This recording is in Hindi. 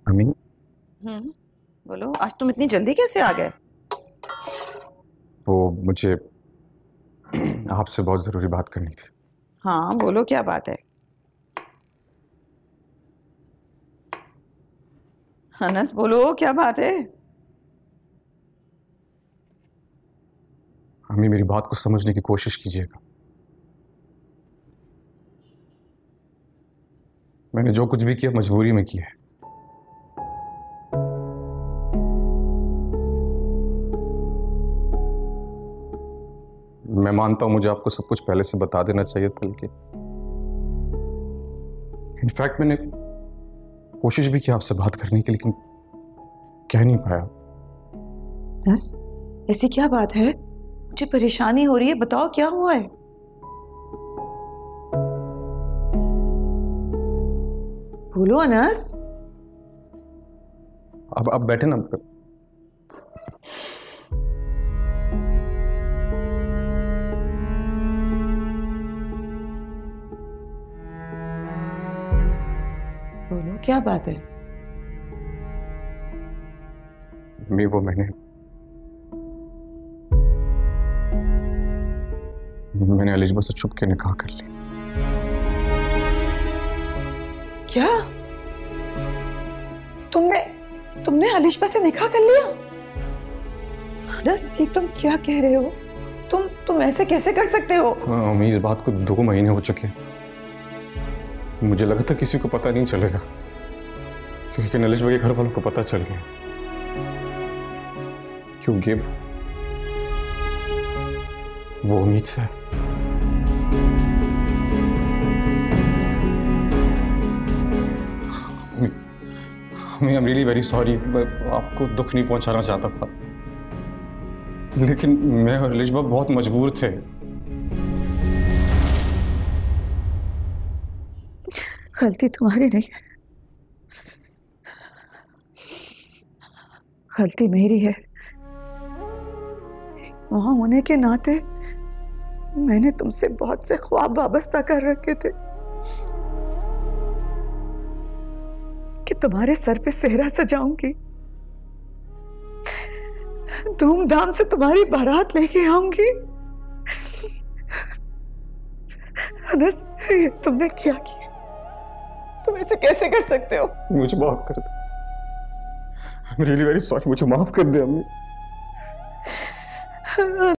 अम्मी। बोलो, आज तुम इतनी जल्दी कैसे आ गए? वो मुझे आपसे बहुत जरूरी बात करनी थी। हाँ बोलो, क्या बात है? अनस बोलो, क्या बात है? अम्मी, मेरी बात को समझने की कोशिश कीजिएगा। मैंने जो कुछ भी किया मजबूरी में किया है। मैं मानता हूं मुझे आपको सब कुछ पहले से बता देना चाहिए था, लेकिन इनफैक्ट मैंने कोशिश भी की आपसे बात करने की, लेकिन कह नहीं पाया। अनस, ऐसी क्या बात है? मुझे परेशानी हो रही है, बताओ क्या हुआ है? बोलो अनस। अब बैठे ना। बोलो, क्या बात है? मैं वो मैंने एलिजबेथ से छुप के निकाह कर लिया। क्या? तुमने अलिशबा से निकाह कर लिया? अनस, ये तुम क्या कह रहे हो? तुम ऐसे कैसे कर सकते हो? हाँ अम्मी, इस बात को 2 महीने हो चुके हैं। मुझे लगा था किसी को पता नहीं चलेगा, लेकिन एलिजबेथ के घर वालों को पता चल गया। क्योंकि वो उम्मीद से है। I am really very sorry. मैं आपको दुख नहीं पहुंचाना चाहता था, लेकिन मैं और एलिजबेथ बहुत मजबूर थे। गलती तुम्हारी नहीं है, गलती मेरी है। वहां होने के नाते मैंने तुमसे बहुत से ख्वाब वाबस्ता कर रखे थे कि तुम्हारे सर पे सेहरा सजाऊंगी, धूमधाम से तुम्हारी बारात लेके आऊंगी। अनस, ये तुमने क्या किया? तुम ऐसे कैसे कर सकते हो? मुझे माफ कर दे। I am really very sorry. मुझे माफ कर दे अम्मी।